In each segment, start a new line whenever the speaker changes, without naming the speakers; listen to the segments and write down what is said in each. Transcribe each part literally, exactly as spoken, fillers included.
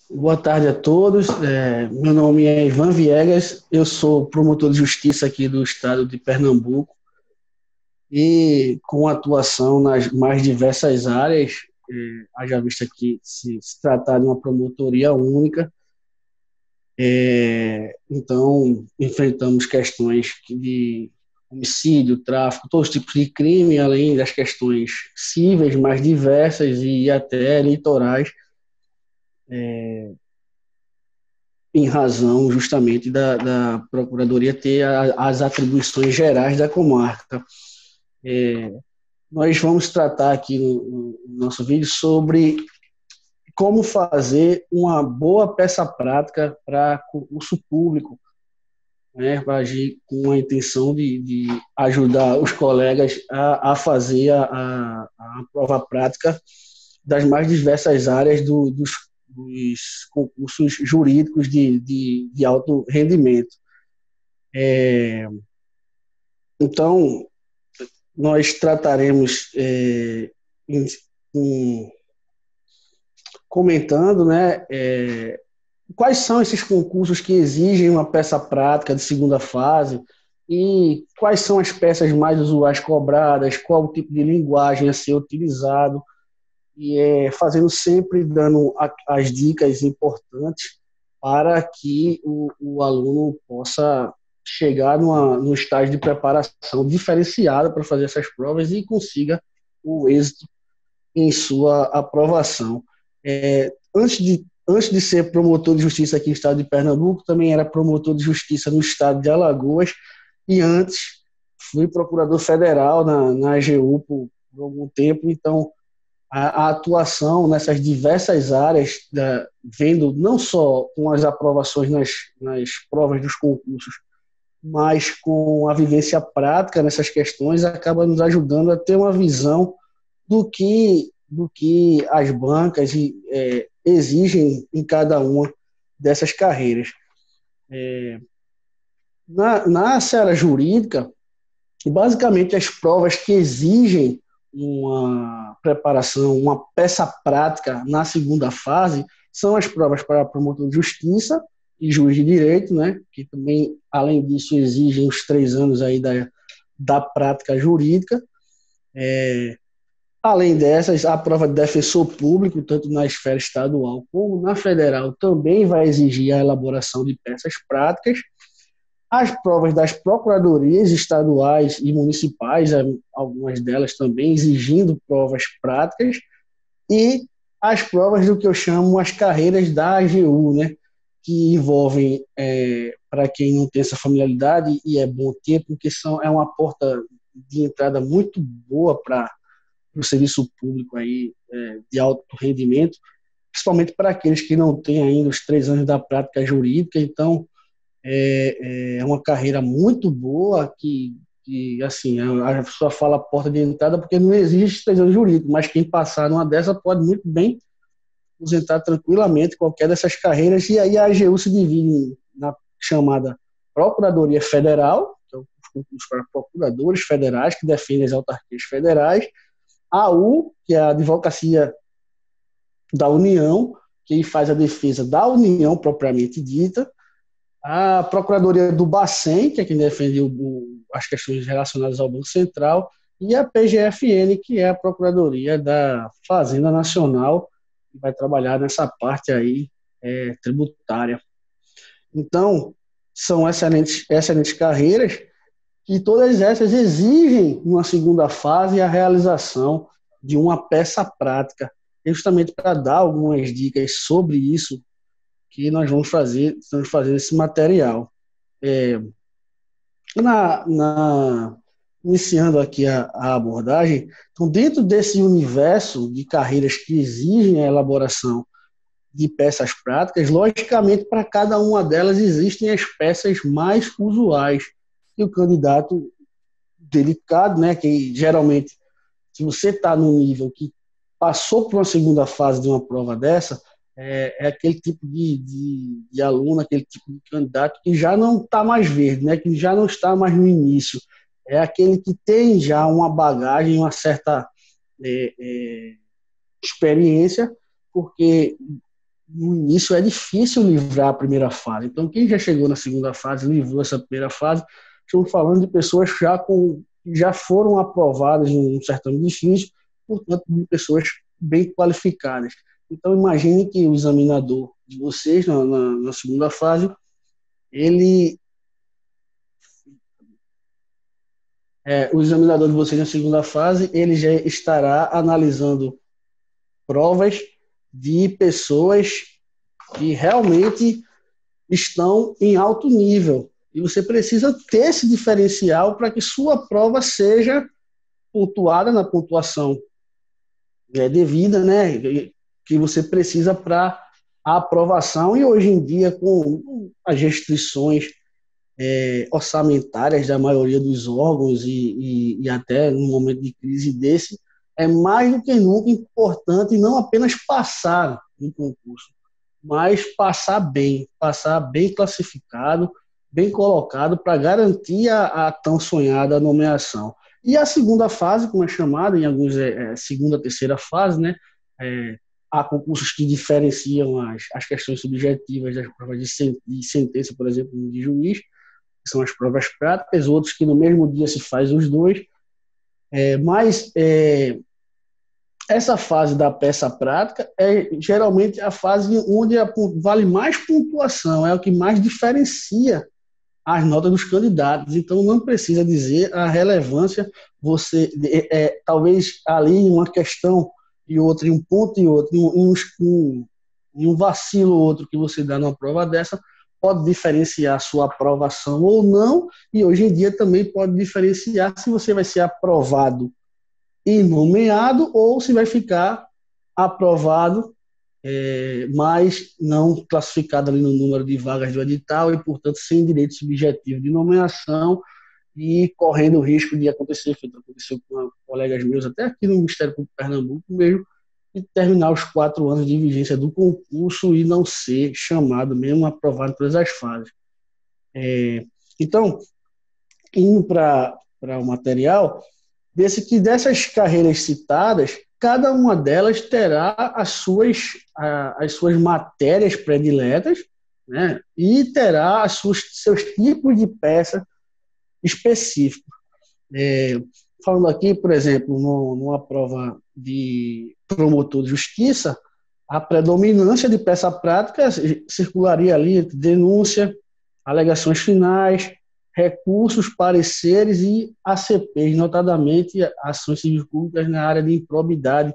Boa tarde a todos. É, meu nome é Ivan Viegas, eu sou promotor de justiça aqui do estado de Pernambuco e com atuação nas mais diversas áreas, é, haja vista que se, se tratar de uma promotoria única, é, então enfrentamos questões de homicídio, tráfico, todos os tipos de crime, além das questões cíveis mais diversas e até eleitorais, em razão justamente da, da Procuradoria ter a, as atribuições gerais da comarca. É, nós vamos tratar aqui no, no nosso vídeo sobre como fazer uma boa peça prática para concurso público, né, para agir com a intenção de, de ajudar os colegas a, a fazer a, a, a prova prática das mais diversas áreas do, dos, dos concursos jurídicos de, de, de alto rendimento. É, então, nós trataremos é, em, em, comentando, né, é, quais são esses concursos que exigem uma peça prática de segunda fase e quais são as peças mais usuais cobradas, qual o tipo de linguagem a ser utilizado, e é, fazendo sempre, dando a, as dicas importantes para que o, o aluno possa chegar numa, num estágio de preparação diferenciada para fazer essas provas e consiga o êxito em sua aprovação. É, antes, de, antes de ser promotor de justiça aqui no estado de Pernambuco, também era promotor de justiça no estado de Alagoas e antes fui procurador federal na, na A G U por, por algum tempo, então a, a atuação nessas diversas áreas, da, vendo não só com as aprovações nas, nas provas dos concursos, mas com a vivência prática nessas questões, acaba nos ajudando a ter uma visão do que, do que as bancas é, exigem em cada uma dessas carreiras. É, na, na seara jurídica, basicamente as provas que exigem uma preparação, uma peça prática na segunda fase, são as provas para promotor de justiça e juiz de direito, né, que também, além disso, exigem os três anos aí da, da prática jurídica. É, além dessas, a prova de defensor público, tanto na esfera estadual como na federal, também vai exigir a elaboração de peças práticas. As provas das procuradorias estaduais e municipais, algumas delas também exigindo provas práticas, e as provas do que eu chamo as carreiras da A G U, né, que envolvem, é, para quem não tem essa familiaridade, e é bom ter, porque são, é uma porta de entrada muito boa para o serviço público aí, é, de alto rendimento, principalmente para aqueles que não têm ainda os três anos da prática jurídica. Então, é, é uma carreira muito boa que, que assim, a pessoa fala porta de entrada porque não existe três anos jurídico, mas quem passar numa dessa pode muito bem aposentar tranquilamente qualquer dessas carreiras. E aí a A G U se divide na chamada Procuradoria Federal, que é o concurso para procuradores federais que defendem as autarquias federais, a U, que é a Advocacia da União, que faz a defesa da União propriamente dita, a Procuradoria do Bacen, que é quem defende o, o, as questões relacionadas ao Banco Central, e a P G F N, que é a Procuradoria da Fazenda Nacional, que vai trabalhar nessa parte aí é, tributária. Então, são excelentes, excelentes carreiras, e todas essas exigem, numa segunda fase, a realização de uma peça prática, justamente para dar algumas dicas sobre isso que nós vamos fazer, estamos fazendo esse material. É, na, na, iniciando aqui a, a abordagem, então, dentro desse universo de carreiras que exigem a elaboração de peças práticas, logicamente, para cada uma delas existem as peças mais usuais que o candidato delicado, né, que geralmente, se você está num nível que passou por uma segunda fase de uma prova dessa, é, é aquele tipo de, de, de aluno, aquele tipo de candidato que já não está mais verde, né, que já não está mais no início. É aquele que tem já uma bagagem, uma certa é, é, experiência, porque no início é difícil livrar a primeira fase. Então, quem já chegou na segunda fase, livrou essa primeira fase, estamos falando de pessoas já com, já foram aprovadas em um certame difícil, portanto, de pessoas bem qualificadas. Então, imagine que o examinador de vocês, na, na, na segunda fase, ele... É, o examinador de vocês na segunda fase, ele já estará analisando provas de pessoas que realmente estão em alto nível. E você precisa ter esse diferencial para que sua prova seja pontuada na pontuação é, devida, né, que você precisa para a aprovação. E hoje em dia, com as restrições é, orçamentárias da maioria dos órgãos e, e, e até num momento de crise desse, é mais do que nunca importante não apenas passar no concurso, mas passar bem, passar bem classificado, bem colocado para garantir a, a tão sonhada nomeação. E a segunda fase, como é chamada, em alguns é, é segunda, terceira fase, né, é, há concursos que diferenciam as, as questões subjetivas das provas de, sen, de sentença, por exemplo, de juiz, que são as provas práticas, outros que no mesmo dia se faz os dois, é, mas é, essa fase da peça prática é geralmente a fase onde a, vale mais pontuação, é o que mais diferencia as notas dos candidatos. Então, não precisa dizer a relevância, você é, é, talvez ali uma questão e outra, em um ponto e outro, em um, um, em um vacilo ou outro que você dá numa prova dessa, pode diferenciar sua aprovação ou não, e hoje em dia também pode diferenciar se você vai ser aprovado e nomeado ou se vai ficar aprovado, é, mas não classificado ali no número de vagas do edital e, portanto, sem direito subjetivo de nomeação e correndo o risco de acontecer, feito aconteceu com colegas meus, até aqui no Ministério Público de Pernambuco mesmo, de terminar os quatro anos de vigência do concurso e não ser chamado mesmo, aprovado em todas as fases. É, então, indo para o material, desse que dessas carreiras citadas, cada uma delas terá as suas, a, as suas matérias prediletas, né, e terá as suas, seus tipos de peça específicos. É, falando aqui, por exemplo, no, numa prova de promotor de justiça, a predominância de peça prática circularia ali entre denúncia, alegações finais, recursos, pareceres e A C Ps, notadamente ações civis públicas na área de improbidade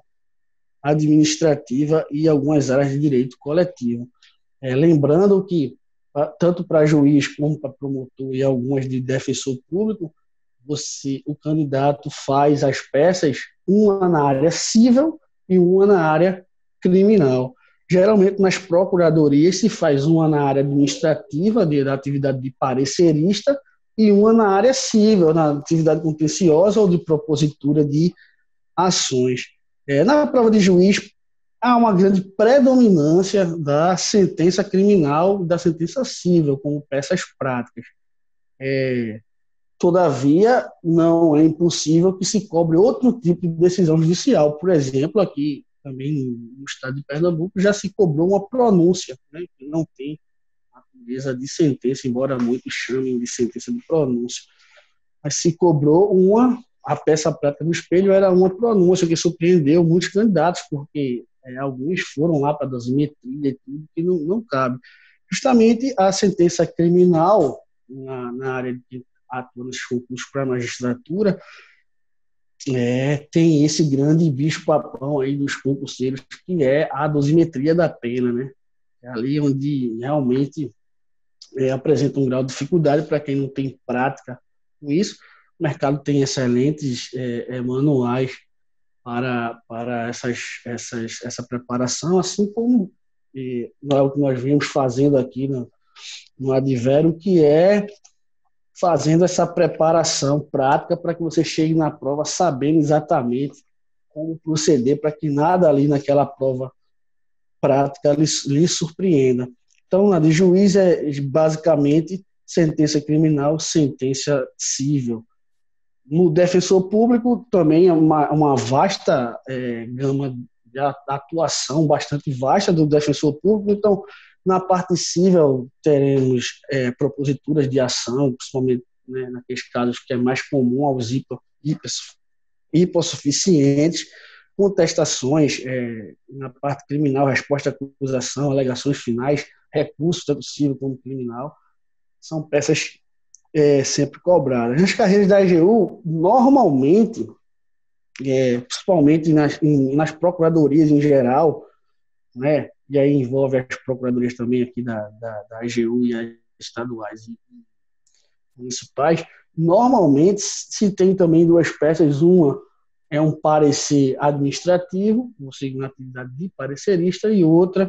administrativa e algumas áreas de direito coletivo. É, lembrando que, tanto para juiz como para promotor e algumas de defensor público, você, o candidato faz as peças, uma na área civil e uma na área criminal. Geralmente, nas procuradorias, se faz uma na área administrativa, de, da atividade de parecerista, e uma na área civil, na atividade contenciosa ou de propositura de ações. É, na prova de juiz, há uma grande predominância da sentença criminal e da sentença civil, como peças práticas. É, todavia, não é impossível que se cobre outro tipo de decisão judicial. Por exemplo, aqui também no estado de Pernambuco já se cobrou uma pronúncia, né, que não tem a natureza de sentença, embora muitos chamem de sentença de pronúncia. Mas se cobrou uma, a peça prática do espelho era uma pronúncia que surpreendeu muitos candidatos, porque é, alguns foram lá para a dosimetria e tudo, que não, não cabe. Justamente a sentença criminal na, na área de atua nos concursos para a magistratura, é, tem esse grande bicho-papão aí dos concurseiros, que é a dosimetria da pena, né? É ali onde realmente é, apresenta um grau de dificuldade para quem não tem prática com isso. O mercado tem excelentes é, é, manuais para, para essas, essas, essa preparação, assim como é, o que nós vimos fazendo aqui no, no Advério, que é fazendo essa preparação prática para que você chegue na prova sabendo exatamente como proceder para que nada ali naquela prova prática lhe, lhe surpreenda. Então, a de juiz é basicamente sentença criminal, sentença civil. No defensor público também é uma, uma vasta é, gama de atuação bastante vasta do defensor público. Então, na parte civil, teremos é, proposituras de ação, principalmente, né, naqueles casos que é mais comum aos hipo, hipossuficientes, contestações, é, na parte criminal, resposta à acusação, alegações finais, recursos, tanto civil como criminal, são peças é, sempre cobradas. Nas carreiras da A G U, normalmente, é, principalmente nas, em, nas procuradorias em geral, né, e aí envolve as procuradorias também aqui da, da, da A G U e as estaduais e municipais, normalmente se tem também duas peças, uma é um parecer administrativo, ou seja, uma atividade de parecerista, e outra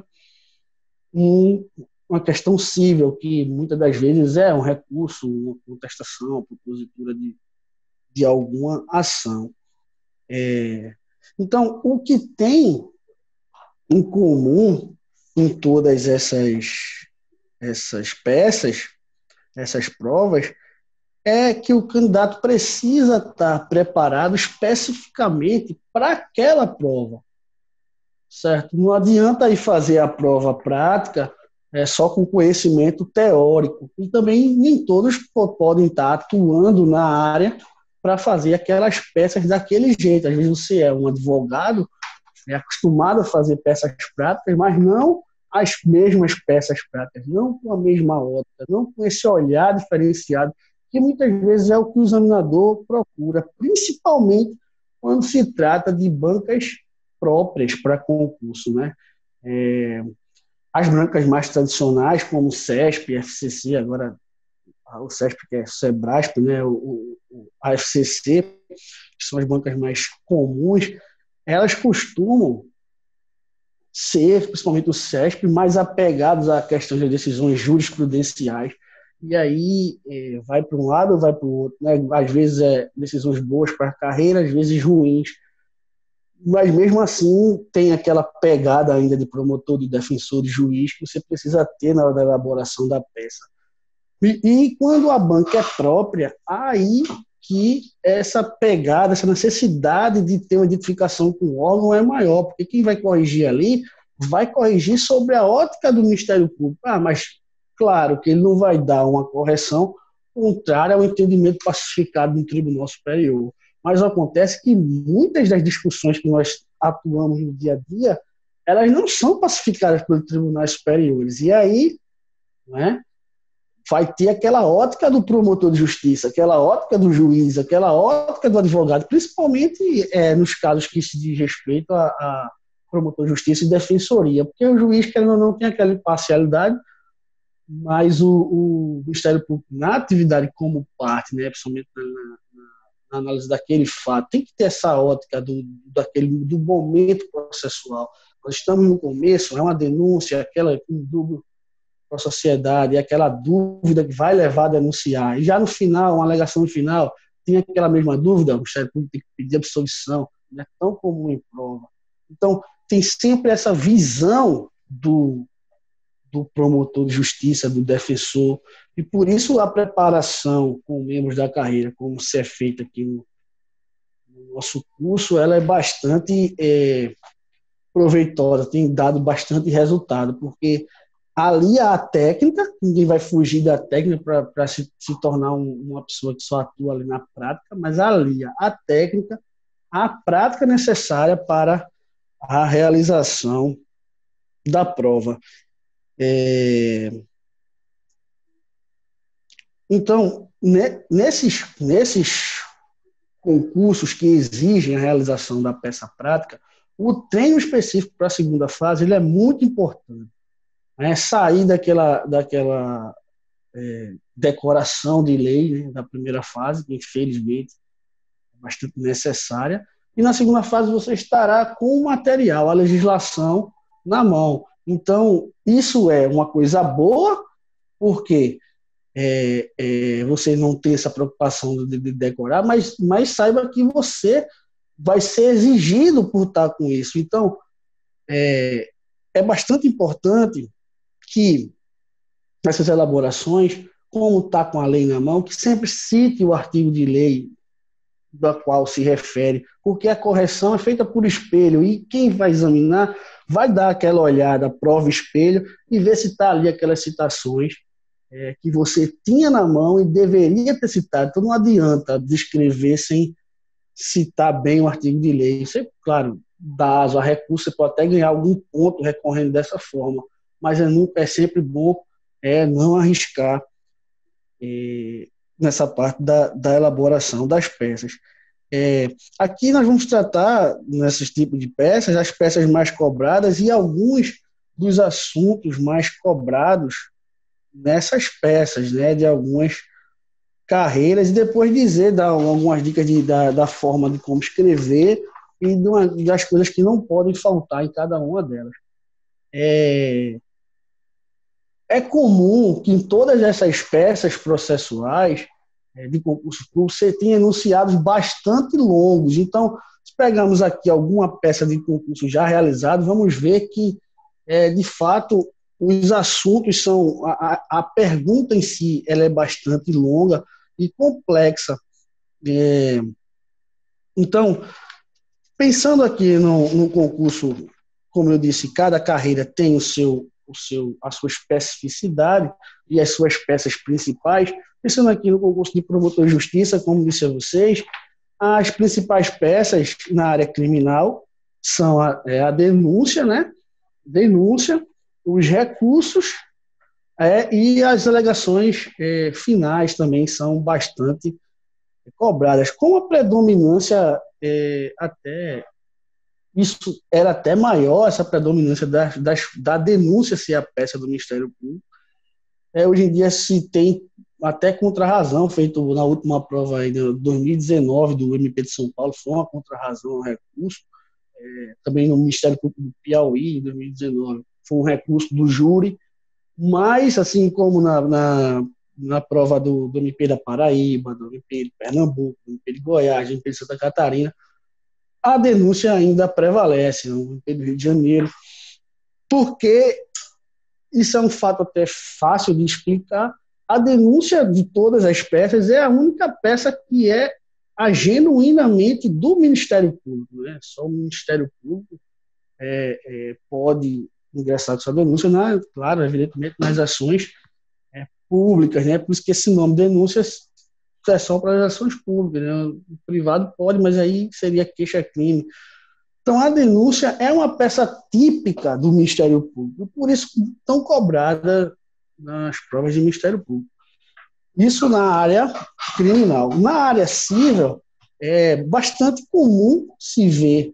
um, uma questão civil, que muitas das vezes é um recurso, uma contestação, uma propositura de, de alguma ação. É, então, o que tem em comum em todas essas, essas peças, essas provas, é que o candidato precisa estar preparado especificamente para aquela prova, certo? Não adianta ir fazer a prova prática é, só com conhecimento teórico, e também nem todos podem estar atuando na área para fazer aquelas peças daquele jeito. Às vezes você é um advogado, é acostumado a fazer peças práticas, mas não as mesmas peças práticas, não com a mesma ótica, não com esse olhar diferenciado, que muitas vezes é o que o examinador procura, principalmente quando se trata de bancas próprias para concurso, né? É, as bancas mais tradicionais, como o SESP, F C C, agora o SESP que é o SEBRASP, né? o, o, a F C C, que são as bancas mais comuns, elas costumam ser, principalmente o SESP, mais apegados à questão de decisões jurisprudenciais. E aí é, vai para um lado ou vai para o outro, né? Às vezes é decisões boas para a carreira, às vezes ruins, mas mesmo assim tem aquela pegada ainda de promotor, de defensor, de juiz que você precisa ter na hora da elaboração da peça. E, e quando a banca é própria, aí que essa pegada, essa necessidade de ter uma identificação com o órgão é maior, porque quem vai corrigir ali vai corrigir sobre a ótica do Ministério Público. Ah, mas claro que ele não vai dar uma correção contrária ao entendimento pacificado do Tribunal Superior. Mas acontece que muitas das discussões que nós atuamos no dia a dia, elas não são pacificadas pelos tribunais superiores. E aí, né, vai ter aquela ótica do promotor de justiça, aquela ótica do juiz, aquela ótica do advogado, principalmente é, nos casos que se diz respeito a, a promotor de justiça e defensoria, porque o juiz, querendo ou não, tem aquela imparcialidade, mas o, o Ministério Público, na atividade como parte, né, principalmente na, na, na análise daquele fato, tem que ter essa ótica do, daquele, do momento processual. Nós estamos no começo, é uma denúncia, aquela um dúvida para a sociedade, aquela dúvida que vai levar a denunciar. E já no final, uma alegação no final, tem aquela mesma dúvida, o Ministério Público tem que pedir absolvição, não é tão comum em prova. Então, tem sempre essa visão do, do promotor de justiça, do defensor, e por isso a preparação com membros da carreira, como se é feita aqui no, no nosso curso, ela é bastante é, proveitosa, tem dado bastante resultado, porque alia a técnica, ninguém vai fugir da técnica para se, se tornar um, uma pessoa que só atua ali na prática, mas alia a técnica à prática necessária para a realização da prova. É... Então, ne, nesses, nesses concursos que exigem a realização da peça prática, o treino específico para a segunda fase ele é muito importante. É, sair daquela, daquela é, decoração de lei, né, da primeira fase, que infelizmente é bastante necessária, e na segunda fase você estará com o material, a legislação na mão. Então, isso é uma coisa boa, porque é, é, você não tem essa preocupação de, de decorar, mas, mas saiba que você vai ser exigido por estar com isso. Então, é, é bastante importante que nessas elaborações, como está com a lei na mão, que sempre cite o artigo de lei da qual se refere, porque a correção é feita por espelho e quem vai examinar vai dar aquela olhada, prova espelho, e ver se está ali aquelas citações é, que você tinha na mão e deveria ter citado. Então não adianta descrever sem citar bem o artigo de lei. Isso é, claro, dá aso a recurso, você pode até ganhar algum ponto recorrendo dessa forma, mas é, nunca, é sempre bom é, não arriscar é, nessa parte da, da elaboração das peças. É, aqui nós vamos tratar, nesses tipos de peças, as peças mais cobradas e alguns dos assuntos mais cobrados nessas peças, né, de algumas carreiras, e depois dizer, dar algumas dicas de, da, da forma de como escrever e de uma, das coisas que não podem faltar em cada uma delas. É, é comum que em todas essas peças processuais de concurso público, você tem enunciados bastante longos. Então, se pegamos aqui alguma peça de concurso já realizado, vamos ver que, é, de fato, os assuntos são... A, a pergunta em si ela é bastante longa e complexa. É, então, pensando aqui no, no concurso, como eu disse, cada carreira tem o seu, o seu, a sua especificidade e as suas peças principais. Pensando aqui no concurso de promotor de justiça, como disse a vocês, as principais peças na área criminal são a, é, a denúncia, né? denúncia, os recursos é, e as alegações é, finais também são bastante cobradas, com a predominância é, até... Isso era até maior, essa predominância da, das, da denúncia ser a peça do Ministério Público. É, hoje em dia se tem até contra-razão, feito na última prova aí de dois mil e dezenove do M P de São Paulo, foi uma contra-razão, um recurso. É, também no Ministério Público do Piauí, em dois mil e dezenove, foi um recurso do júri, mas, assim como na, na, na prova do, do M P da Paraíba, do M P de Pernambuco, do M P de Goiás, do M P de Santa Catarina, a denúncia ainda prevalece, no M P do Rio de Janeiro, porque isso é um fato até fácil de explicar. A denúncia de todas as peças é a única peça que é a genuinamente do Ministério Público. Né? Só o Ministério Público é, é, pode ingressar com sua denúncia, na, claro, evidentemente, nas ações é, públicas. Né? Por isso que esse nome, denúncias, é só para as ações públicas. Né? O privado pode, mas aí seria queixa-crime. Então, a denúncia é uma peça típica do Ministério Público, por isso tão cobrada nas provas de Ministério Público. Isso na área criminal. Na área civil, é bastante comum se ver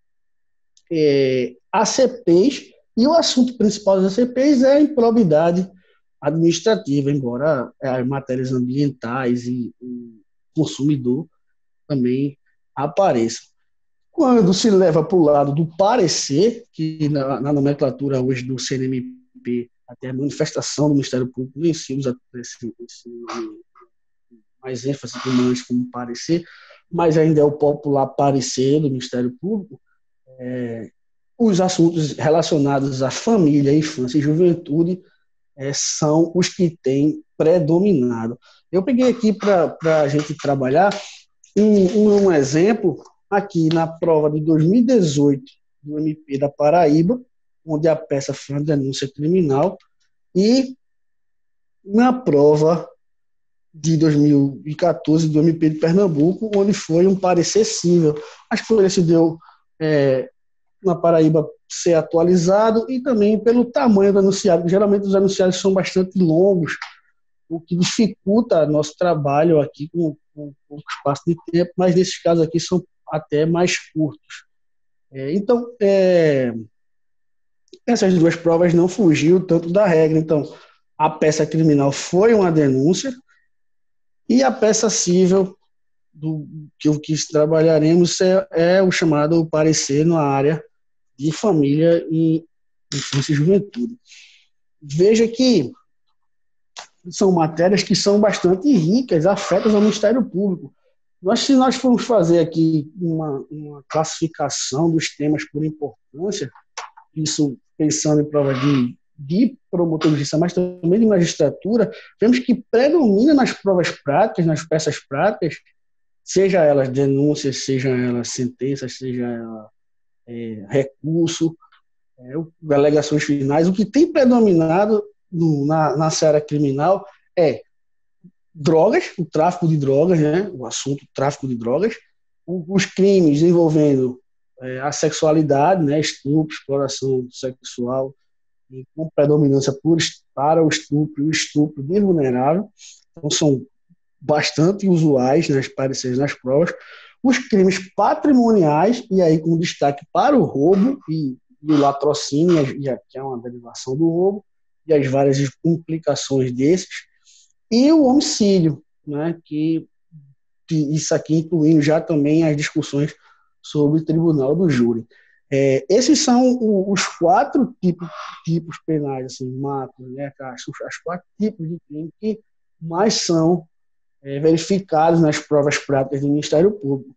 é, A C Ps, e o assunto principal das A C Ps é a improbidade administrativa, embora as matérias ambientais e o consumidor também apareçam. Quando se leva para o lado do parecer, que na, na nomenclatura hoje do C N M P, até a manifestação do Ministério Público, nem se usa esse, esse mais ênfase antes como parecer, mas ainda é o popular parecer do Ministério Público, é, os assuntos relacionados à família, infância e juventude é, são os que têm predominado. Eu peguei aqui para a gente trabalhar um, um exemplo aqui na prova de dois mil e dezoito do M P da Paraíba, onde a peça foi uma denúncia criminal, e na prova de dois mil e quatorze do M P de Pernambuco, onde foi um parecer cível. A escolha se deu é, na Paraíba ser atualizado e também pelo tamanho do anunciado. Geralmente os anunciados são bastante longos, o que dificulta nosso trabalho aqui com, com pouco espaço de tempo, mas nesses casos aqui são até mais curtos. É, então, é, essas duas provas não fugiu tanto da regra. Então, a peça criminal foi uma denúncia e a peça cível, do que o que trabalharemos, é, é o chamado parecer na área de família e infância e juventude. Veja que são matérias que são bastante ricas, afetas ao Ministério Público. Nós, se nós formos fazer aqui uma, uma classificação dos temas por importância, isso pensando em provas de, de promotor de justiça, mas também de magistratura, vemos que predomina nas provas práticas, nas peças práticas, seja elas denúncias, seja elas sentenças, seja ela é, recurso, é, alegações finais. O que tem predominado no, na, na seara criminal é drogas, o tráfico de drogas, né? O assunto tráfico de drogas, os crimes envolvendo é, a sexualidade, né? Estupro, exploração sexual, e com predominância por, para o estupro e o estupro de vulnerável. Então, são bastante usuais nas pareceres nas provas. Os crimes patrimoniais, e aí com destaque para o roubo e, e o latrocínio, que é uma derivação do roubo, e as várias implicações desses, e o homicídio, né, que, que isso aqui incluindo já também as discussões sobre o tribunal do júri. É, esses são o, os quatro tipos, tipos penais, assim, macro, né, as, as quatro tipos de crime que mais são é, verificados nas provas práticas do Ministério Público.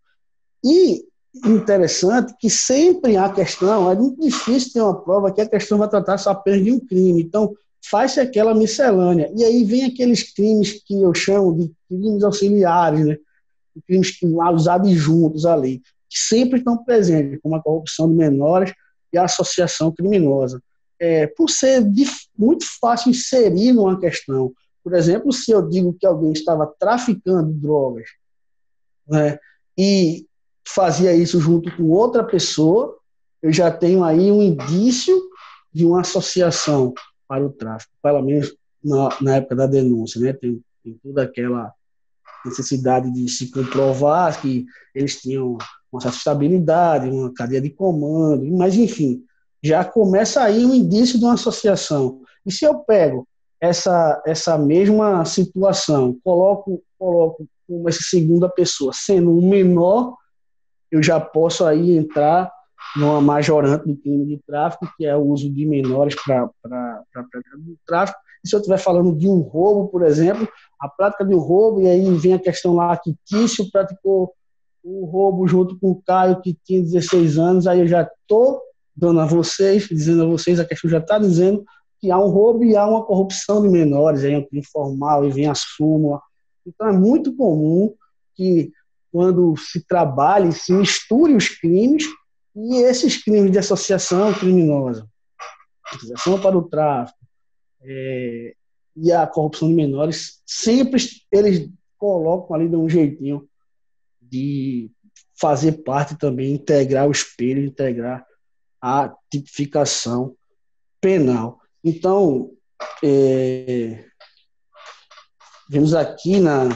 E interessante que sempre há questão, é muito difícil ter uma prova que a questão vai tratar só apenas de um crime. Então, faz-se aquela miscelânea. E aí vem aqueles crimes que eu chamo de crimes auxiliares, né? Crimes que os adjuntos ali, que sempre estão presentes, como a corrupção de menores e a associação criminosa. É, por ser muito fácil inserir numa questão. Por exemplo, se eu digo que alguém estava traficando drogas, né, e fazia isso junto com outra pessoa, eu já tenho aí um indício de uma associação para o tráfico, pelo menos na, na época da denúncia, né? Tem, tem toda aquela necessidade de se comprovar que eles tinham uma certa estabilidade, uma cadeia de comando, mas enfim, já começa aí um indício de uma associação. E se eu pego essa, essa mesma situação, coloco, coloco como essa segunda pessoa sendo um menor, eu já posso aí entrar numa majorante do crime de tráfico, que é o uso de menores para a prática do tráfico. E se eu estiver falando de um roubo, por exemplo, a prática de um roubo, e aí vem a questão lá que Tício praticou o roubo junto com o Caio, que tinha dezesseis anos, aí eu já estou dando a vocês, dizendo a vocês, a questão já está dizendo que há um roubo e há uma corrupção de menores, aí é um crime formal, e vem a súmula. Então é muito comum que quando se trabalhe, se misture os crimes e esses crimes de associação criminosa, associação para o tráfico é, e a corrupção de menores, sempre eles colocam ali de um jeitinho de fazer parte também, integrar o espelho, integrar a tipificação penal. Então, é, vemos aqui na,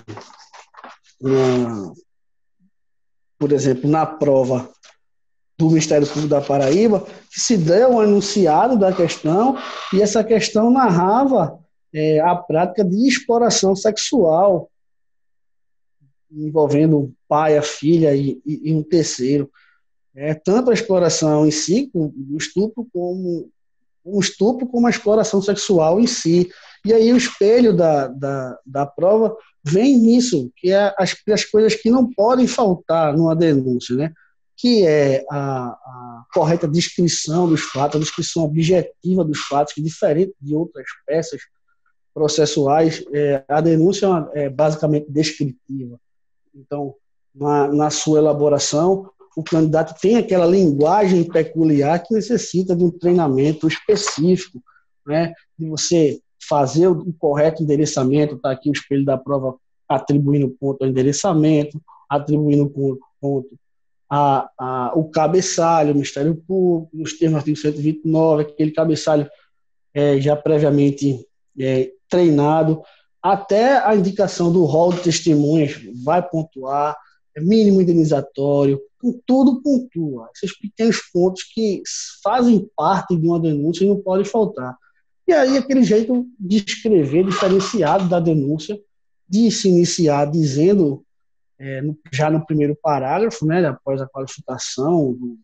na por exemplo, na prova do Ministério Público da Paraíba, que se deu um enunciado da questão, e essa questão narrava é, a prática de exploração sexual, envolvendo o pai, a filha e, e, e um terceiro. É, tanto a exploração em si, o estupro, como o estupro, como a exploração sexual em si. E aí o espelho da, da, da prova vem nisso, que é as, as coisas que não podem faltar numa denúncia, né? Que é a, a correta descrição dos fatos, a descrição objetiva dos fatos, que diferente de outras peças processuais, é, a denúncia é, uma, é basicamente descritiva. Então, na, na sua elaboração, o candidato tem aquela linguagem peculiar que necessita de um treinamento específico, né? De você fazer o correto endereçamento, está aqui o espelho da prova atribuindo ponto ao endereçamento, atribuindo ponto a, a, o cabeçalho, o Ministério Público, nos termos do artigo cento e vinte e nove, aquele cabeçalho é, já previamente é, treinado, até a indicação do rol de testemunhas vai pontuar, é mínimo indenizatório, tudo pontua. Esses pequenos pontos que fazem parte de uma denúncia e não podem faltar. E aí aquele jeito de escrever diferenciado da denúncia, de se iniciar dizendo, é, no, já no primeiro parágrafo, né, após a qualificação do,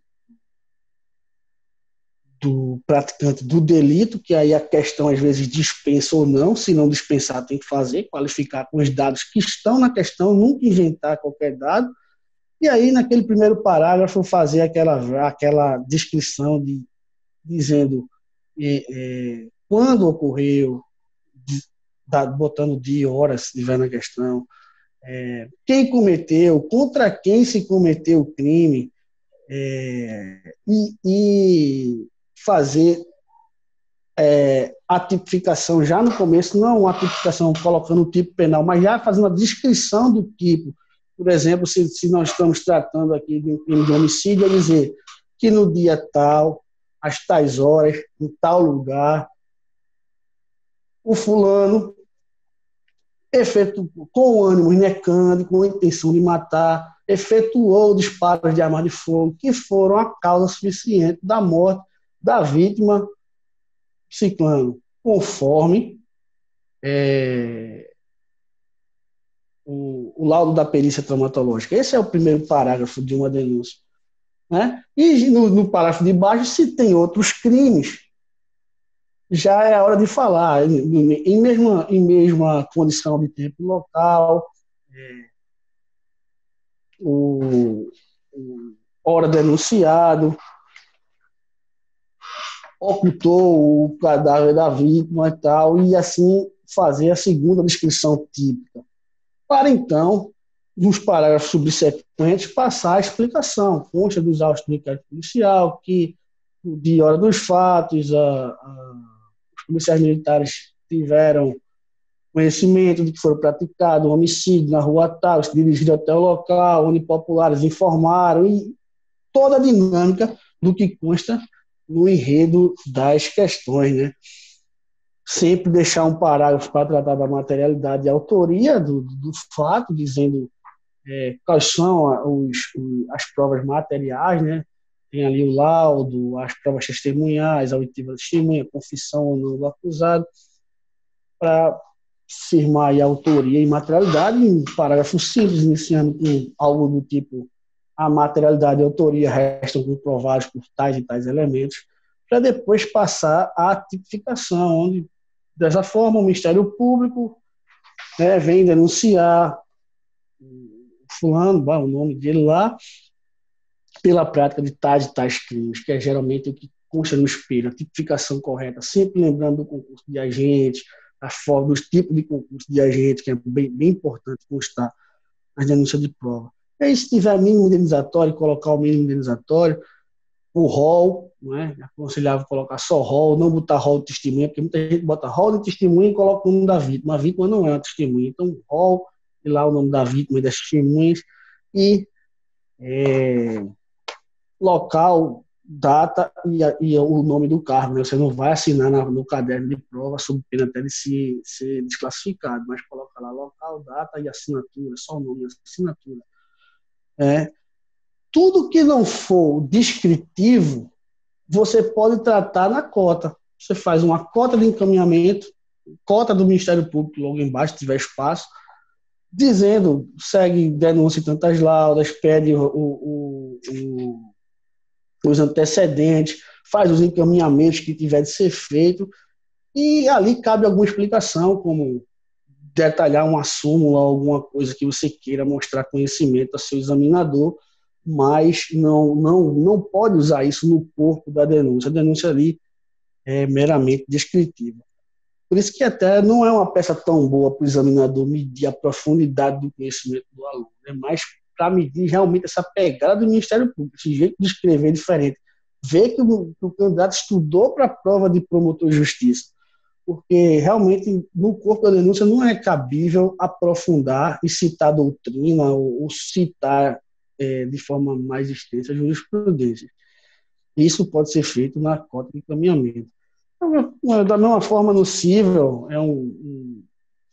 do praticante do delito, que aí a questão às vezes dispensa ou não, se não dispensar tem que fazer, qualificar com os dados que estão na questão, nunca inventar qualquer dado, e aí naquele primeiro parágrafo fazer aquela, aquela descrição de, dizendo é, é, quando ocorreu, de, da, botando dia, horas, se tiver na questão, quem cometeu, contra quem se cometeu o crime, é, e, e fazer é, a tipificação já no começo, não a tipificação colocando o tipo penal, mas já fazendo a descrição do tipo. Por exemplo, se, se nós estamos tratando aqui de um crime de homicídio, é dizer que no dia tal, às tais horas, em tal lugar, o fulano efetuou com ânimo necando, com a intenção de matar, efetuou disparos de arma de fogo que foram a causa suficiente da morte da vítima ciclano, conforme é, o, o laudo da perícia traumatológica. Esse é o primeiro parágrafo de uma denúncia. Né? E no, no parágrafo de baixo, se tem outros crimes, já é a hora de falar, em, em, mesma, em mesma condição de tempo e local, é, o, o hora denunciado, ocultou o cadáver da vítima e tal, e assim fazer a segunda descrição típica. Para então, nos parágrafos subsequentes, passar a explicação. Consta dos autos do inquérito policial, que de hora dos fatos, a, a, os policiais militares tiveram conhecimento de que foi praticado um homicídio na rua tal, se dirigiram até o local, onde populares informaram, e toda a dinâmica do que consta no enredo das questões, né? Sempre deixar um parágrafo para tratar da materialidade e autoria do, do fato, dizendo é, quais são os, os, as provas materiais, né? Tem ali o laudo, as provas testemunhais, a oitiva da testemunha, a confissão ou não do acusado, para firmar aí a autoria e materialidade, em parágrafo simples, iniciando com algo do tipo: a materialidade e a autoria restam comprovados por tais e tais elementos, para depois passar à tipificação, onde, dessa forma, o Ministério Público, né, vem denunciar fulano, o nome dele lá, pela prática de tais e tais crimes, que é geralmente o que consta no espelho, a tipificação correta, sempre lembrando do concurso de agente, a forma, dos tipos de concurso de agente, que é bem, bem importante constar nas denúncias de prova. E aí, se tiver mínimo indenizatório, colocar o mínimo indenizatório, o rol, não é? É aconselhável colocar só rol, não botar rol de testemunha, porque muita gente bota rol de testemunha e coloca o nome da vítima. A vítima não é uma testemunha, então rol, e lá o nome da vítima e das testemunhas, e é, local, data e, a, e, o nome do cargo, né? Você não vai assinar na, no caderno de prova sob pena até de se, ser desclassificado, mas coloca lá local, data e assinatura, só o nome e assinatura. É, tudo que não for descritivo, você pode tratar na cota. Você faz uma cota de encaminhamento, cota do Ministério Público, logo embaixo, se tiver espaço, dizendo, segue denúncia em tantas laudas, pede o, o, o, os antecedentes, faz os encaminhamentos que tiver de ser feito, e ali cabe alguma explicação, como detalhar uma súmula, alguma coisa que você queira mostrar conhecimento ao seu examinador, mas não, não, não pode usar isso no corpo da denúncia. A denúncia ali é meramente descritiva. Por isso que até não é uma peça tão boa para o examinador medir a profundidade do conhecimento do aluno, é mais para medir realmente essa pegada do Ministério Público, esse jeito de escrever diferente. Ver que o, que o candidato estudou para a prova de promotor de justiça, porque realmente no corpo da denúncia não é cabível aprofundar e citar doutrina ou, ou citar é, de forma mais extensa a jurisprudência. Isso pode ser feito na cota de encaminhamento. Da mesma forma, no cível, é um, um,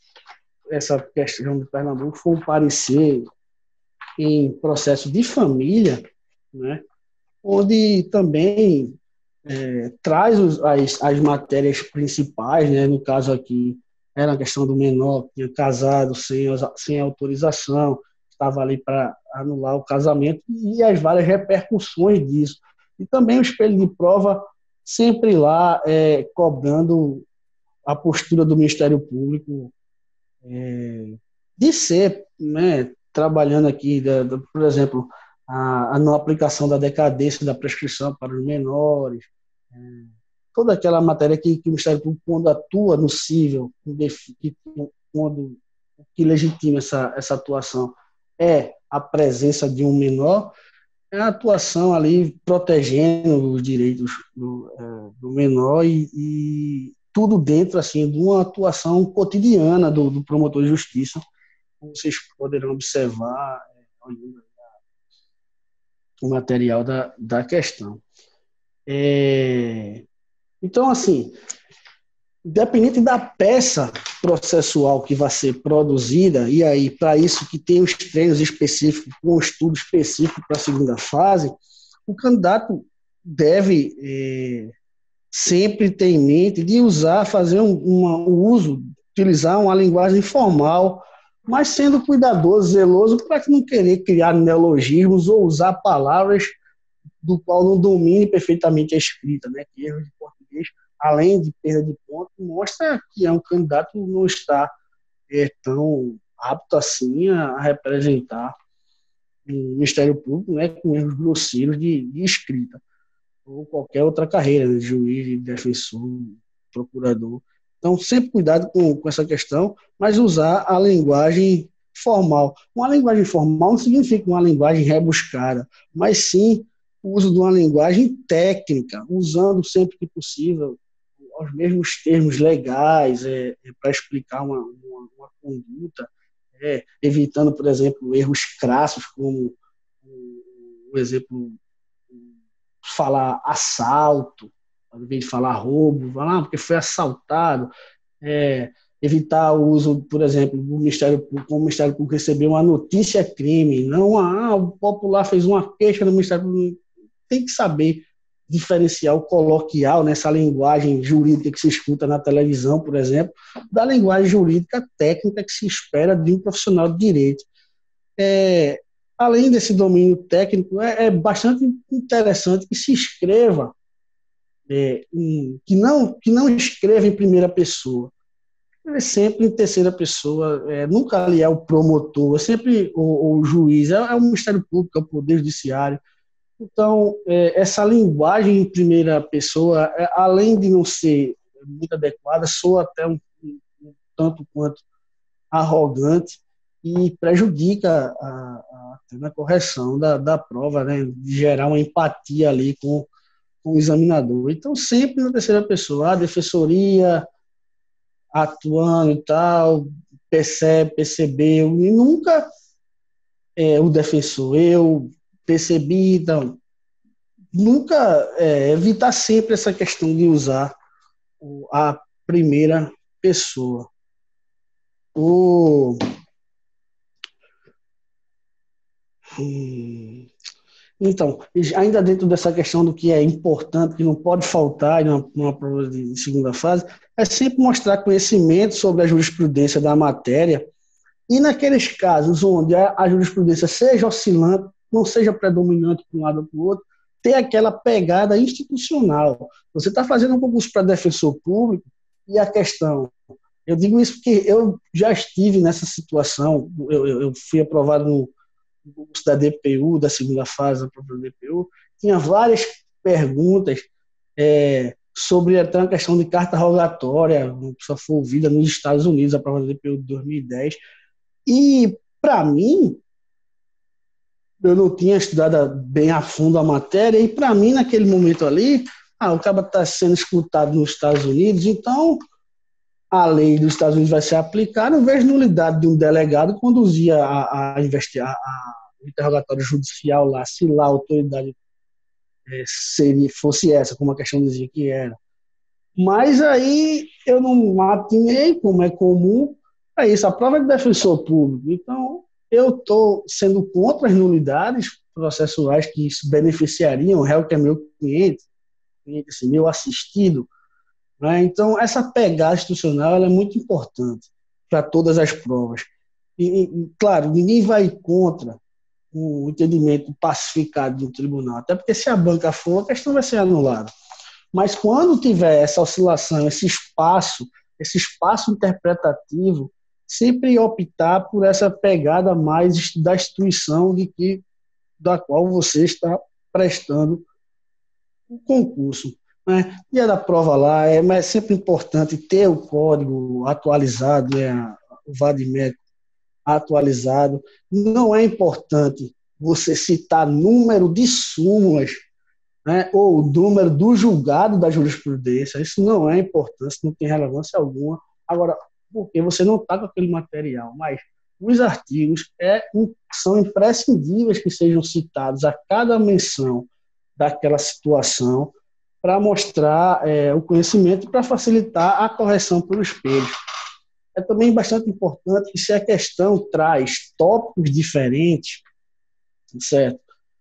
essa questão de Pernambuco foi um parecer em processo de família, né, onde também é, traz os, as, as matérias principais, né, no caso aqui, era a questão do menor que tinha casado sem, sem autorização, estava ali para anular o casamento, e as várias repercussões disso. E também o espelho de prova sempre lá é, cobrando a postura do Ministério Público é, de ser, né, trabalhando aqui, da, da, por exemplo, a, a não aplicação da decadência da prescrição para os menores, é, toda aquela matéria que, que o Ministério Público, quando atua no cível, que, quando que legitima essa, essa atuação é a presença de um menor, é a atuação ali protegendo os direitos do, é, do menor e, e tudo dentro assim, de uma atuação cotidiana do, do promotor de justiça, como vocês poderão observar é, olhando o material da, da questão. É, então, assim, independente da peça processual que vai ser produzida, e aí, para isso que tem os treinos específicos, com um estudo específico para a segunda fase, o candidato deve é, sempre ter em mente de usar, fazer um, uma, um uso, utilizar uma linguagem formal, mas sendo cuidadoso, zeloso, para que não querer criar neologismos ou usar palavras do qual não domine perfeitamente a escrita, né? Que erros de português, além de perda de ponto, mostra que é um candidato que não está é, tão apto assim a, a representar o Ministério Público, né? Com erros grosseiros de, de escrita, ou qualquer outra carreira, né? De juiz, de defensor, procurador. Então, sempre cuidado com, com essa questão, mas usar a linguagem formal. Uma linguagem formal não significa uma linguagem rebuscada, mas sim o uso de uma linguagem técnica, usando sempre que possível os mesmos termos legais é, é, para explicar uma, uma, uma conduta, é, evitando, por exemplo, erros crassos, como o exemplo, falar assalto, ao invés de falar roubo, falar, ah, porque foi assaltado, é, evitar o uso, por exemplo, do Ministério Público, como o Ministério Público recebeu uma notícia crime, não, ah, o popular fez uma queixa no Ministério Público. Tem que saber diferenciar o coloquial, nessa linguagem jurídica que se escuta na televisão, por exemplo, da linguagem jurídica técnica que se espera de um profissional de direito. É, além desse domínio técnico, é, é bastante interessante que se escreva, é, em, que, não, que não escreva em primeira pessoa, é sempre em terceira pessoa, é, nunca ali é o promotor, é sempre o, o juiz, é, é o Ministério Público, é o Poder Judiciário. Então, é, essa linguagem em primeira pessoa, é, além de não ser muito adequada, soa até um, um, um tanto quanto arrogante e prejudica a, a, a correção da, da prova, né, de gerar uma empatia ali com, com o examinador. Então, sempre na terceira pessoa, a defensoria atuando e tal, percebe, percebeu, e nunca é, o defensor, eu percebi, então, nunca é, evitar sempre essa questão de usar a primeira pessoa. O, hum, então, ainda dentro dessa questão do que é importante, que não pode faltar numa, numa prova de segunda fase, é sempre mostrar conhecimento sobre a jurisprudência da matéria e naqueles casos onde a, a jurisprudência seja oscilante, não seja predominante para um lado ou para o outro, ter aquela pegada institucional. Você está fazendo um concurso para defensor público e a questão... Eu digo isso porque eu já estive nessa situação, eu, eu, eu fui aprovado no concurso da D P U, da segunda fase da própria D P U, tinha várias perguntas é, sobre até uma questão de carta rogatória, uma pessoa foi ouvida nos Estados Unidos, a prova da D P U de dois mil e dez, e, para mim, eu não tinha estudado bem a fundo a matéria, e para mim, naquele momento ali, ah, o cara está sendo escutado nos Estados Unidos, então a lei dos Estados Unidos vai ser aplicada, eu vejo nulidade de um delegado conduzir a, a investigar a, o interrogatório judicial lá, se lá a autoridade é, seria, fosse essa, como a questão dizia que era. Mas aí eu não atinei, como é comum, é isso, a prova é de defensor público. Então, eu estou sendo contra as nulidades processuais que isso beneficiariam o réu que é meu cliente, cliente assim, meu assistido. Né? Então, essa pegada institucional ela é muito importante para todas as provas. E, e, claro, ninguém vai contra o entendimento pacificado do tribunal, até porque se a banca for, a questão vai ser anulada. Mas quando tiver essa oscilação, esse espaço, esse espaço interpretativo, sempre optar por essa pegada mais da instituição de que, da qual você está prestando o concurso. Né? Dia da prova lá, é, mas é sempre importante ter o código atualizado, né? O VADIMEC atualizado. Não é importante você citar número de súmulas, né, ou o número do julgado da jurisprudência. Isso não é importante, não tem relevância alguma. Agora, porque você não está com aquele material, mas os artigos é, são imprescindíveis que sejam citados a cada menção daquela situação para mostrar é, o conhecimento e para facilitar a correção pelo espelho. É também bastante importante que, se a questão traz tópicos diferentes, certo?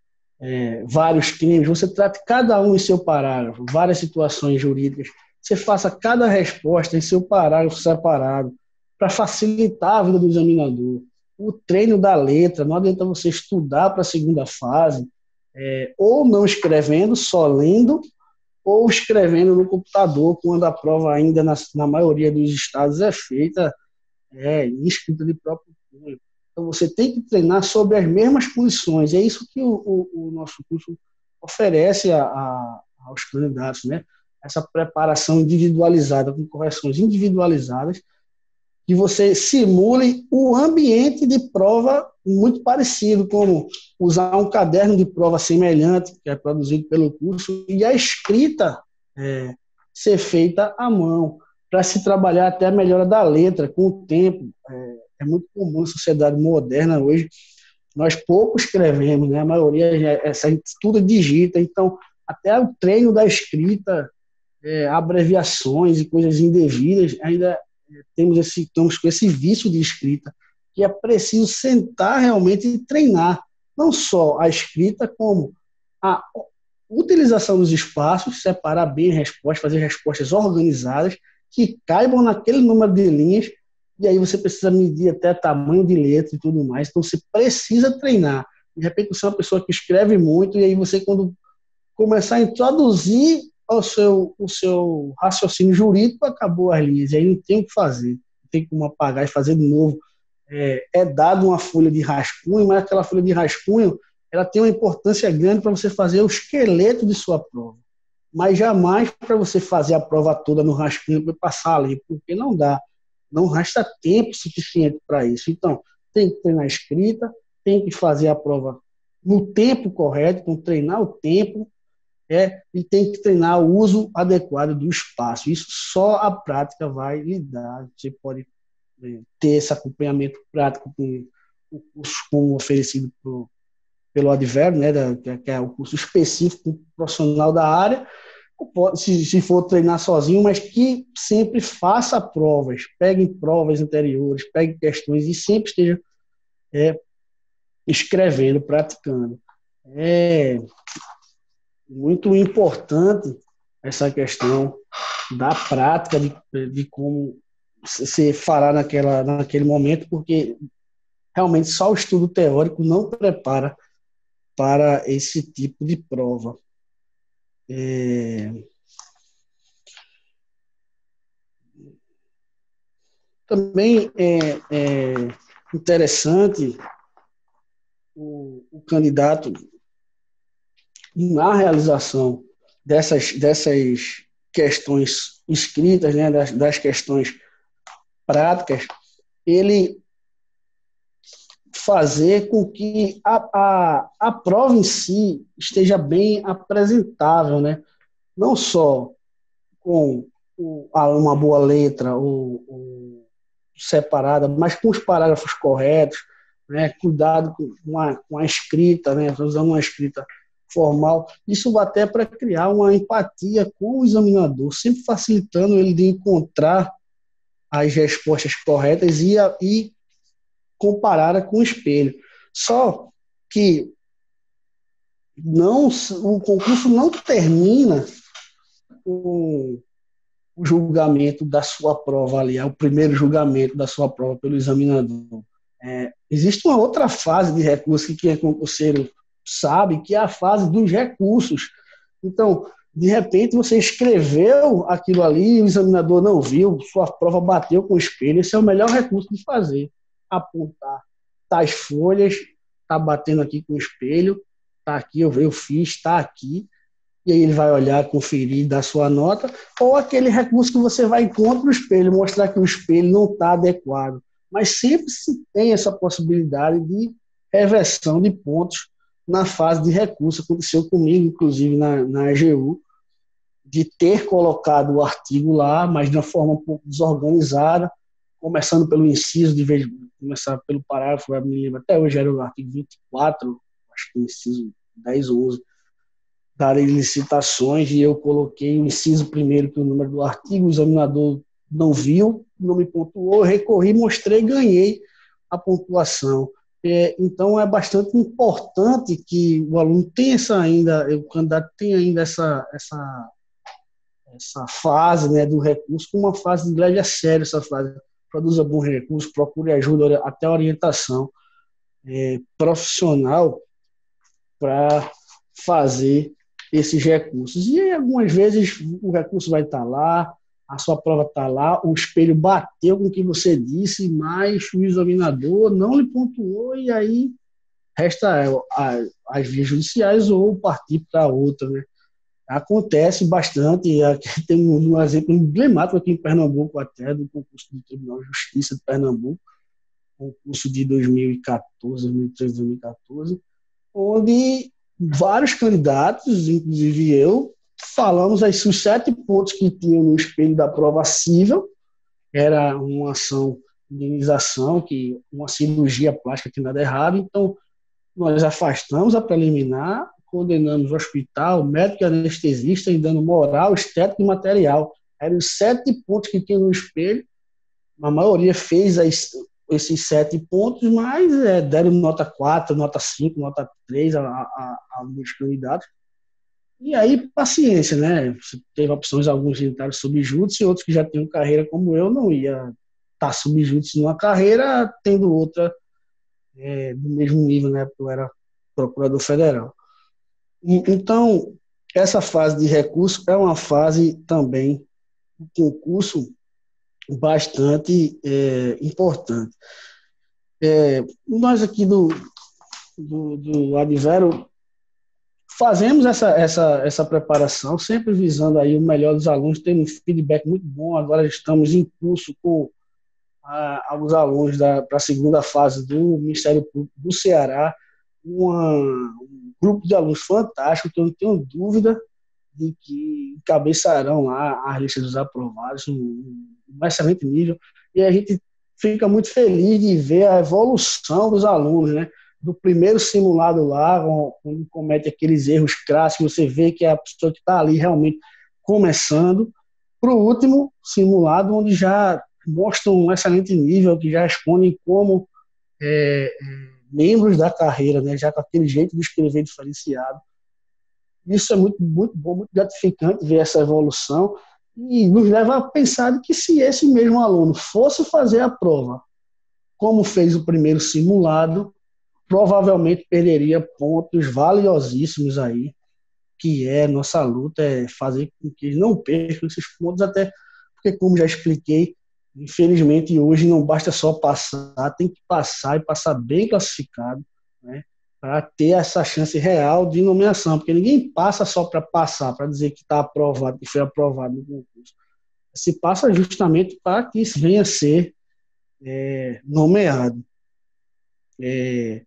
É, vários crimes, você trate cada um em seu parágrafo, várias situações jurídicas, você faça cada resposta em seu parágrafo separado, para facilitar a vida do examinador. O treino da letra, não adianta você estudar para a segunda fase, é, ou não escrevendo, só lendo, ou escrevendo no computador, quando a prova ainda, na, na maioria dos estados, é feita é, em escrita de próprio punho. Então, você tem que treinar sobre as mesmas posições. É isso que o, o, o nosso curso oferece a, a, aos candidatos, né? Essa preparação individualizada, com correções individualizadas, que você simule o ambiente de prova muito parecido, como usar um caderno de prova semelhante, que é produzido pelo curso, e a escrita é, ser feita à mão, para se trabalhar até a melhora da letra com o tempo. É, é muito comum na sociedade moderna hoje, nós pouco escrevemos, né? A maioria, essa, tudo digita, então até o treino da escrita, é, abreviações e coisas indevidas, ainda temos, esse, estamos com esse vício de escrita, que é preciso sentar realmente e treinar, não só a escrita, como a utilização dos espaços, separar bem as respostas, fazer respostas organizadas, que caibam naquele número de linhas, e aí você precisa medir até tamanho de letra e tudo mais, então você precisa treinar. De repente você é uma pessoa que escreve muito, e aí você, quando começar a introduzir o seu, o seu raciocínio jurídico, acabou as linhas, e aí não tem o que fazer, não tem como apagar e fazer de novo. É, é dado uma folha de rascunho, mas aquela folha de rascunho ela tem uma importância grande para você fazer o esqueleto de sua prova, mas jamais para você fazer a prova toda no rascunho para passar ali, porque não dá, não resta tempo suficiente para isso. Então, tem que treinar a escrita, tem que fazer a prova no tempo correto, então treinar o tempo, É, e tem que treinar o uso adequado do espaço. Isso só a prática vai lhe dar. Você pode é, ter esse acompanhamento prático com o curso como oferecido pro, pelo Advérbio, né, da, que é o curso específico profissional da área, pode, se, se for treinar sozinho, mas que sempre faça provas, pegue provas anteriores, pegue questões e sempre esteja é, escrevendo, praticando. É muito importante essa questão da prática, de, de como se fará naquela, naquele momento, porque realmente só o estudo teórico não prepara para esse tipo de prova. É... Também é, é interessante o, o candidato, na realização dessas, dessas questões escritas, né, das, das questões práticas, ele fazer com que a, a, a prova em si esteja bem apresentável, né? Não só com o, uma boa letra ou, ou separada, mas com os parágrafos corretos, né? Cuidado com a, com a escrita, né? Usando uma escrita formal, isso vai até para criar uma empatia com o examinador, sempre facilitando ele de encontrar as respostas corretas e, e comparar com o espelho. Só que não, o concurso não termina com o julgamento da sua prova ali, é o primeiro julgamento da sua prova pelo examinador. É, existe uma outra fase de recurso que quem é concurseiro sabe, que é a fase dos recursos. Então, de repente, você escreveu aquilo ali, o examinador não viu, sua prova bateu com o espelho, esse é o melhor recurso de fazer. Apontar tais folhas, está batendo aqui com o espelho, está aqui, eu, eu fiz, está aqui, e aí ele vai olhar, conferir, dar sua nota, ou aquele recurso que você vai contra o espelho, mostrar que o espelho não está adequado. mas sempre se tem essa possibilidade de reversão de pontos na fase de recurso. Aconteceu comigo, inclusive, na, na A G U, de ter colocado o artigo lá, mas de uma forma um pouco desorganizada, começando pelo inciso, de vez começar pelo parágrafo, eu me lembro, até hoje era o artigo vinte e quatro, acho que o inciso dez ou onze, da lei de licitações, e eu coloquei o inciso primeiro, que é o número do artigo, o examinador não viu, não me pontuou, eu recorri, mostrei, ganhei a pontuação. É, então, é bastante importante que o aluno tenha essa ainda, o candidato tenha ainda essa, essa, essa fase, né, do recurso, como uma fase de leve a sério, essa fase. Produza bons recursos, procure ajuda, até orientação é, profissional para fazer esses recursos. E aí, algumas vezes o recurso vai estar lá, a sua prova está lá, o espelho bateu com o que você disse, mas o examinador não lhe pontuou, e aí resta as vias judiciais ou partir para outra, né? Acontece bastante, aqui tem um exemplo emblemático aqui em Pernambuco, até do concurso do Tribunal de Justiça de Pernambuco, concurso de dois mil e quatorze, dois mil e treze, dois mil e quatorze, onde vários candidatos, inclusive eu, falamos aí os sete pontos que tinham no espelho da prova cível. Era uma ação de indenização, que uma cirurgia plástica que nada errado, então nós afastamos a preliminar, condenamos o hospital, médico e anestesista em dano moral, estético e material. Eram os sete pontos que tinha no espelho, a maioria fez as, esses sete pontos, mas é, deram nota quatro, nota cinco, nota três a, a, a alguns candidatos. E aí, paciência, né? Você teve opções, alguns entraram subjúdice, outros que já tinham carreira como eu, não ia estar subjúdice numa carreira, tendo outra é, do mesmo nível, né? Porque eu era procurador federal. E, então, essa fase de recurso é uma fase também, um concurso bastante é, importante. É, nós aqui do, do, do Advero fazemos essa, essa, essa preparação, sempre visando aí o melhor dos alunos, tendo um feedback muito bom. Agora estamos em curso com ah, alguns alunos para a segunda fase do Ministério Público do Ceará, uma, um grupo de alunos fantástico, que eu não tenho dúvida de que encabeçarão lá a lista dos aprovados, um, um excelente nível, e a gente fica muito feliz de ver a evolução dos alunos, né? Do primeiro simulado lá, quando comete aqueles erros clássicos, você vê que é a pessoa que está ali realmente começando, para o último simulado, onde já mostram um excelente nível, que já respondem como é, membros da carreira, né? Já com aquele jeito de escrever diferenciado. Isso é muito, muito bom, muito gratificante ver essa evolução, e nos leva a pensar que se esse mesmo aluno fosse fazer a prova como fez o primeiro simulado, provavelmente perderia pontos valiosíssimos aí, que é nossa luta, é fazer com que eles não percam esses pontos, até porque, como já expliquei, infelizmente hoje não basta só passar, tem que passar e passar bem classificado, né, para ter essa chance real de nomeação, porque ninguém passa só para passar, para dizer que está aprovado, que foi aprovado no concurso. Se passa justamente para que isso venha a ser é, nomeado. É,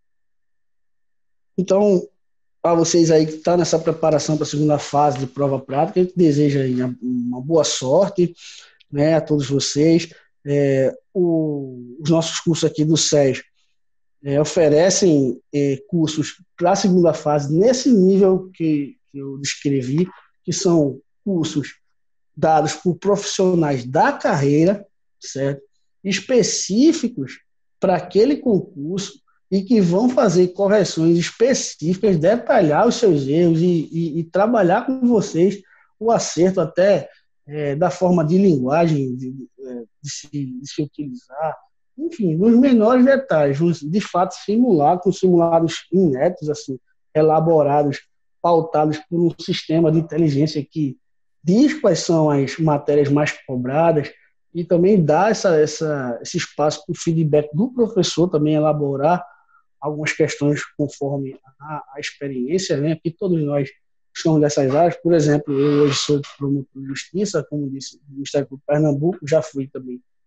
então, para vocês aí que estão nessa preparação para a segunda fase de prova prática, a gente deseja aí uma boa sorte, né, a todos vocês. É, o, os nossos cursos aqui do SES é, oferecem é, cursos para a segunda fase nesse nível que, que eu descrevi, que são cursos dados por profissionais da carreira, certo? Específicos para aquele concurso, e que vão fazer correções específicas, detalhar os seus erros e, e, e trabalhar com vocês o acerto até é, da forma de linguagem, de, de, de, se, de se utilizar, enfim, nos menores detalhes, de fato simular, com simulados inéditos, assim, elaborados, pautados por um sistema de inteligência que diz quais são as matérias mais cobradas, e também dá essa, essa, esse espaço para o feedback do professor também elaborar algumas questões conforme a, a experiência, né? Porque todos nós somos dessas áreas. Por exemplo, eu hoje sou promotor de justiça, como disse, do Ministério Público de Pernambuco, já fui também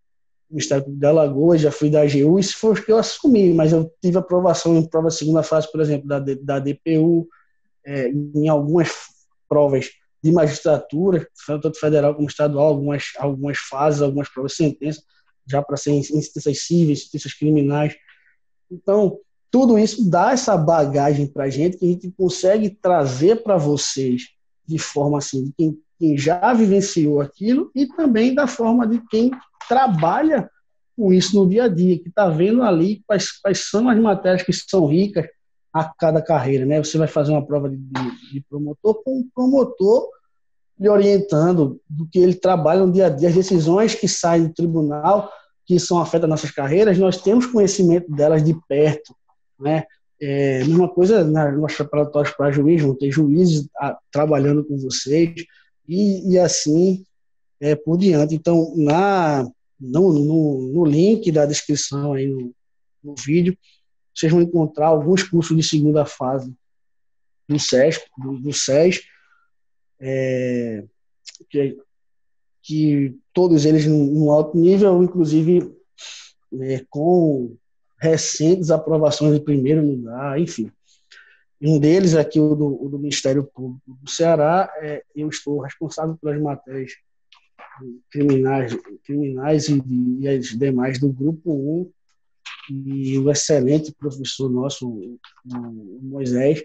Ministério Público de Alagoas, já fui da A G U, isso foi o que eu assumi, mas eu tive aprovação em prova de segunda fase, por exemplo, da, da D P U, é, em algumas provas de magistratura, tanto federal como estadual, algumas, algumas fases, algumas provas de sentença, já para ser em instâncias cíveis, instâncias criminais. Então, tudo isso dá essa bagagem para a gente, que a gente consegue trazer para vocês de forma assim, de quem, quem já vivenciou aquilo e também da forma de quem trabalha com isso no dia a dia, que está vendo ali quais, quais são as matérias que são ricas a cada carreira, né? Você vai fazer uma prova de, de, de promotor com um promotor lhe orientando do que ele trabalha no dia a dia, as decisões que saem do tribunal, que são afetam nossas carreiras, nós temos conhecimento delas de perto, né? É, mesma coisa nos preparatórios para juiz, vão ter juízes a, trabalhando com vocês e, e assim é, por diante. Então, na, no, no, no link da descrição aí no, no vídeo, vocês vão encontrar alguns cursos de segunda fase do SESC, do, do SES, é, que, que todos eles no alto nível, inclusive é, com recentes aprovações de primeiro lugar, enfim. Um deles aqui, o do, o do Ministério Público do Ceará, é, eu estou responsável pelas matérias criminais, criminais e, e as demais do Grupo um, e o excelente professor nosso, o, o Moisés,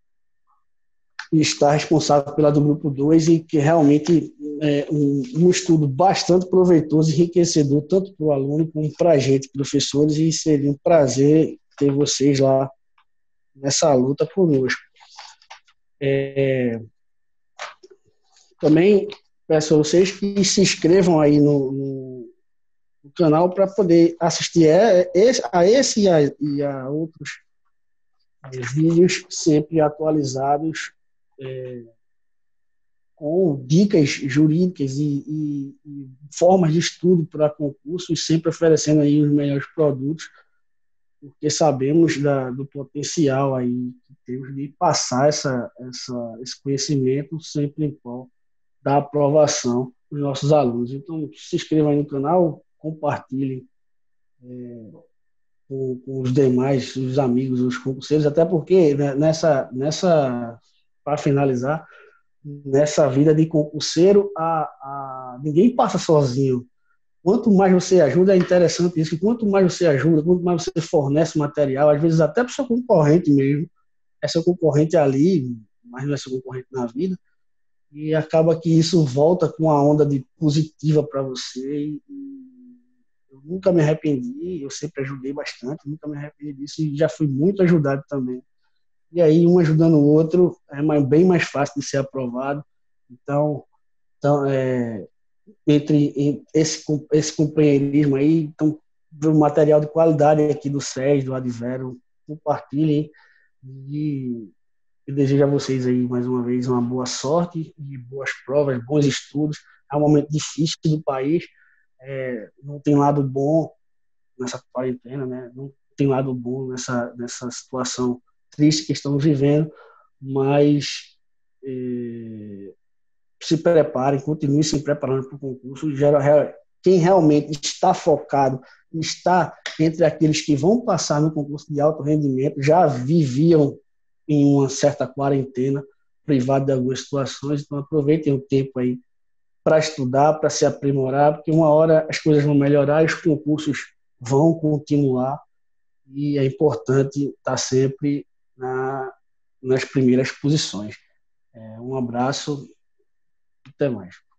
está responsável pela do Grupo dois e que realmente é um, um estudo bastante proveitoso e enriquecedor, tanto para o aluno como para a gente, professores, e seria um prazer ter vocês lá nessa luta conosco. É, também peço a vocês que se inscrevam aí no, no, no canal para poder assistir a esse, a esse e, a, e a outros é, vídeos sempre atualizados, é, com dicas jurídicas e, e, e formas de estudo para concursos, sempre oferecendo aí os melhores produtos, porque sabemos da, do potencial aí que temos de passar essa, essa, esse conhecimento sempre em prol da aprovação dos nossos alunos. Então, se inscrevam aí no canal, compartilhem é, com, com os demais, os amigos, os concurseiros, até porque né, nessa, nessa para finalizar, nessa vida de concurseiro, a, a, ninguém passa sozinho. Quanto mais você ajuda, é interessante isso, que quanto mais você ajuda, quanto mais você fornece material, às vezes até para o seu concorrente mesmo, é seu concorrente ali, mas não é seu concorrente na vida, e acaba que isso volta com uma onda de positiva para você. E eu nunca me arrependi, eu sempre ajudei bastante, nunca me arrependi disso e já fui muito ajudado também. E aí, um ajudando o outro, é bem mais fácil de ser aprovado. Então, então é, entre esse, esse companheirismo aí, então, o material de qualidade aqui do SES, do Advero, compartilhem e eu desejo a vocês aí, mais uma vez, uma boa sorte e boas provas, bons estudos. É um momento difícil do país, é, não tem lado bom nessa quarentena, né? Não tem lado bom nessa, nessa situação triste que estamos vivendo, mas eh, se preparem, continuem se preparando para o concurso. Quem realmente está focado, está entre aqueles que vão passar no concurso de alto rendimento, já viviam em uma certa quarentena, privado de algumas situações, então aproveitem o tempo aí para estudar, para se aprimorar, porque uma hora as coisas vão melhorar, os concursos vão continuar e é importante estar sempre na, nas primeiras posições. É, um abraço, até mais.